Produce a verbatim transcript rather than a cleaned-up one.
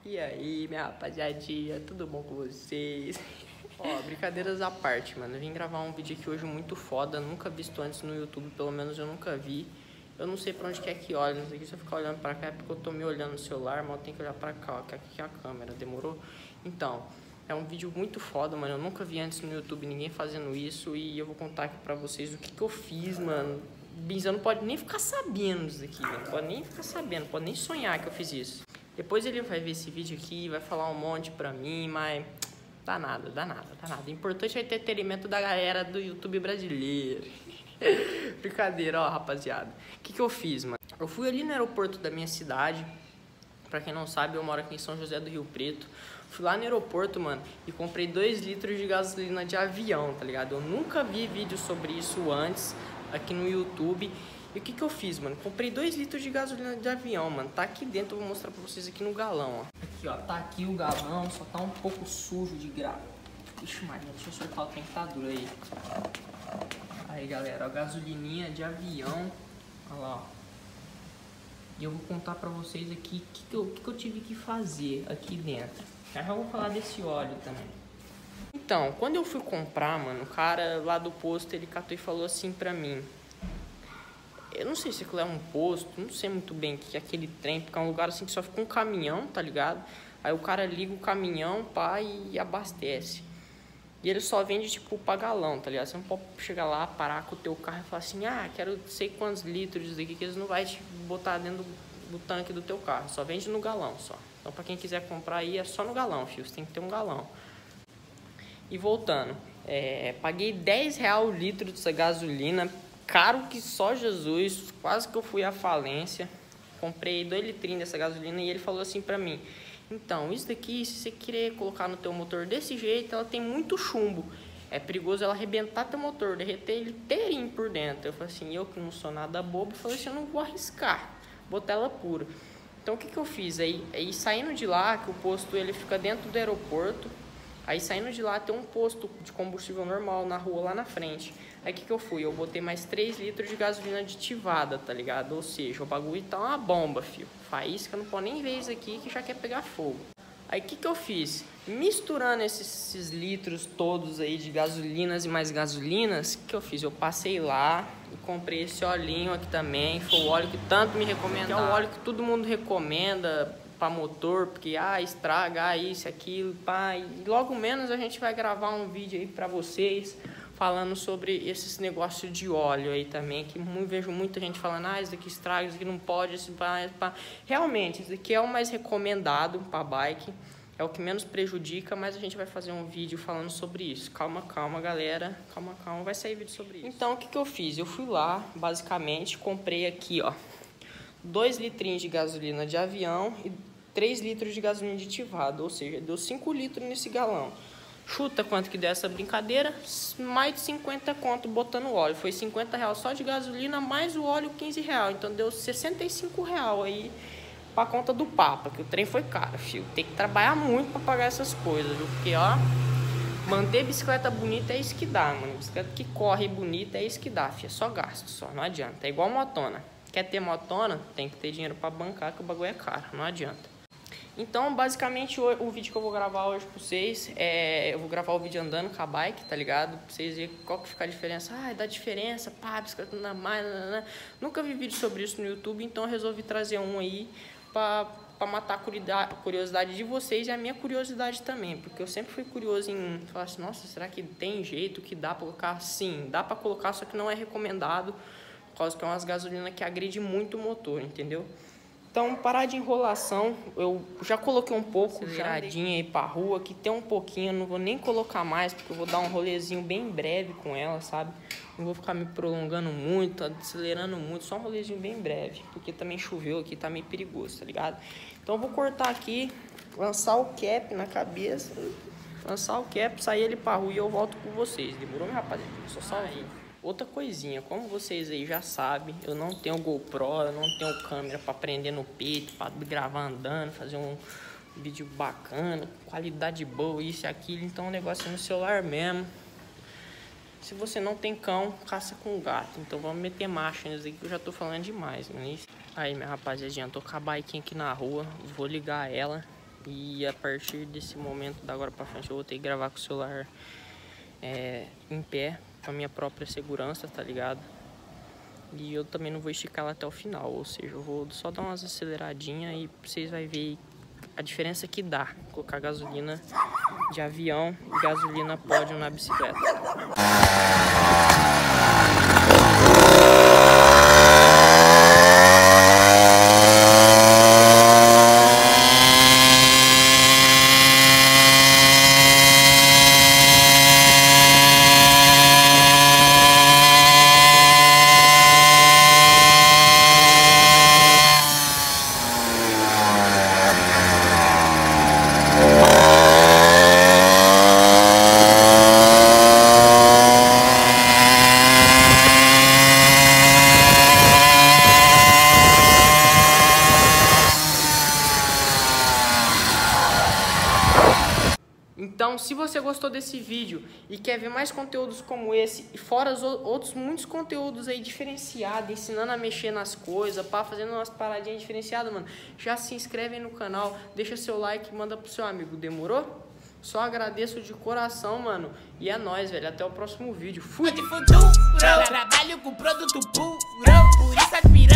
E aí, minha rapaziadinha, tudo bom com vocês? Ó, brincadeiras à parte, mano. Eu vim gravar um vídeo aqui hoje muito foda, nunca visto antes no YouTube, pelo menos eu nunca vi. Eu não sei pra onde que é que olha, não sei se eu ficar olhando pra cá é porque eu tô me olhando no celular, mas eu tenho que olhar pra cá, ó, que aqui é a câmera, demorou? Então, é um vídeo muito foda, mano. Eu nunca vi antes no YouTube ninguém fazendo isso e eu vou contar aqui pra vocês o que que eu fiz, mano. Binza não pode nem ficar sabendo disso aqui, não pode nem ficar sabendo, pode nem sonhar que eu fiz isso. Depois ele vai ver esse vídeo aqui, vai falar um monte pra mim, mas dá nada, dá nada, dá nada. O importante é o entretenimento da galera do YouTube brasileiro. Brincadeira, ó, rapaziada. O que que eu fiz, mano? Eu fui ali no aeroporto da minha cidade. Pra quem não sabe, eu moro aqui em São José do Rio Preto. Fui lá no aeroporto, mano, e comprei dois litros de gasolina de avião, tá ligado? Eu nunca vi vídeo sobre isso antes aqui no YouTube. E o que que eu fiz, mano? Comprei dois litros de gasolina de avião, mano. Tá aqui dentro, eu vou mostrar pra vocês aqui no galão, ó. Aqui, ó, tá aqui o galão, só tá um pouco sujo de grau. Ixi, Maria, deixa eu soltar o trem que tá duro aí. Aí, galera, ó, gasolininha de avião. Olha lá, ó. E eu vou contar pra vocês aqui o que que eu, que que eu tive que fazer aqui dentro. Já já vou falar desse óleo também. Então, quando eu fui comprar, mano, o cara lá do posto, ele catou e falou assim pra mim. Eu não sei se aquilo é um posto, não sei muito bem o que é aquele trem, porque é um lugar assim que só fica um caminhão, tá ligado? Aí o cara liga o caminhão, pá, e abastece. E ele só vende, tipo, pra galão, tá ligado? Você não pode chegar lá, parar com o teu carro e falar assim, ah, quero sei quantos litros disso daqui, que eles não vão te botar dentro do, do tanque do teu carro. Só vende no galão, só. Então, pra quem quiser comprar aí, é só no galão, filho. Você tem que ter um galão. E voltando, é, paguei dez reais o litro dessa gasolina, caro que só Jesus, quase que eu fui à falência. Comprei dois litrinhos dessa gasolina e ele falou assim pra mim, então, isso daqui, se você querer colocar no teu motor desse jeito, ela tem muito chumbo. É perigoso ela arrebentar teu motor, derreter ele inteirinho por dentro. Eu falei assim, eu que não sou nada bobo, falei assim, eu não vou arriscar, botar ela pura. Então, o que que eu fiz? Aí, aí saindo de lá, que o posto ele fica dentro do aeroporto, aí saindo de lá tem um posto de combustível normal na rua lá na frente. Aí o que que eu fui? Eu botei mais três litros de gasolina aditivada, tá ligado? Ou seja, o bagulho tá uma bomba, fio. Faísca, não pode nem ver isso aqui que já quer pegar fogo. Aí o que que eu fiz? Misturando esses, esses litros todos aí de gasolinas e mais gasolinas, o que eu fiz? Eu passei lá e comprei esse olhinho aqui também. Foi o óleo que tanto me recomendaram. É o óleo que todo mundo recomenda para motor, porque ah, estraga, ah, isso, aquilo, pá. E logo menos a gente vai gravar um vídeo aí para vocês falando sobre esses negócios de óleo aí também, que eu vejo muita gente falando, ah, isso daqui estraga, isso daqui não pode, isso pá, pá. Realmente, isso daqui é o mais recomendado para bike, é o que menos prejudica, mas a gente vai fazer um vídeo falando sobre isso. Calma, calma, galera, calma, calma, vai sair vídeo sobre isso. Então, o que que eu fiz? Eu fui lá, basicamente, comprei aqui, ó, dois litrinhos de gasolina de avião e três litros de gasolina aditivada, ou seja, deu cinco litros nesse galão. Chuta quanto que deu essa brincadeira? Mais de cinquenta conto botando óleo. Foi cinquenta reais só de gasolina, mais o óleo quinze reais. Então deu sessenta e cinco reais aí pra conta do Papa, que o trem foi caro, filho. Tem que trabalhar muito pra pagar essas coisas, viu? Porque, ó, manter bicicleta bonita é isso que dá, mano. Bicicleta que corre bonita é isso que dá, filho. É só gasto, só. Não adianta. É igual motona. Quer ter motona? Tem que ter dinheiro pra bancar, que o bagulho é caro. Não adianta. Então, basicamente, o, o vídeo que eu vou gravar hoje pra vocês é... Eu vou gravar o vídeo andando com a bike, tá ligado? Pra vocês verem qual que fica a diferença. Ah, dá diferença, pá, bicicleta não dá mais, nanana. Nunca vi vídeo sobre isso no YouTube, então eu resolvi trazer um aí pra, pra matar a curiosidade de vocês e a minha curiosidade também. Porque eu sempre fui curioso em falar assim, nossa, será que tem jeito que dá pra colocar? Sim, dá pra colocar, só que não é recomendado, por causa que é umas gasolinas que agride muito o motor, entendeu? Então, parar de enrolação, eu já coloquei um pouco giradinha aí pra rua, que tem um pouquinho, não vou nem colocar mais, porque eu vou dar um rolezinho bem breve com ela, sabe? Não vou ficar me prolongando muito, acelerando muito, só um rolezinho bem breve, porque também choveu aqui, tá meio perigoso, tá ligado? Então eu vou cortar aqui, lançar o cap na cabeça, lançar o cap, sair ele pra rua e eu volto com vocês, demorou, meu rapaziada? Só só aí. Outra coisinha, como vocês aí já sabem, eu não tenho GoPro, eu não tenho câmera para prender no peito, para gravar andando, fazer um vídeo bacana, qualidade boa, isso e aquilo, então o negócio é no celular mesmo. Se você não tem cão, caça com gato, então vamos meter marcha nisso aqui que eu já tô falando demais, né? Aí, minha rapaziadinha, tô com a bike aqui na rua, vou ligar ela E a partir desse momento, da agora pra frente, eu vou ter que gravar com o celular é, em pé, pra minha própria segurança, tá ligado? E eu também não vou esticar ela até o final, ou seja, eu vou só dar umas aceleradinhas e vocês vão ver a diferença que dá colocar gasolina de avião e gasolina pódio na bicicleta. Então, se você gostou desse vídeo e quer ver mais conteúdos como esse, e fora os outros muitos conteúdos aí diferenciados, ensinando a mexer nas coisas, pá, fazendo umas paradinhas diferenciadas, mano, já se inscreve aí no canal, deixa seu like e manda pro seu amigo, demorou? Só agradeço de coração, mano, e é nóis, velho, até o próximo vídeo, fui! Trabalho com produto puro, por isso as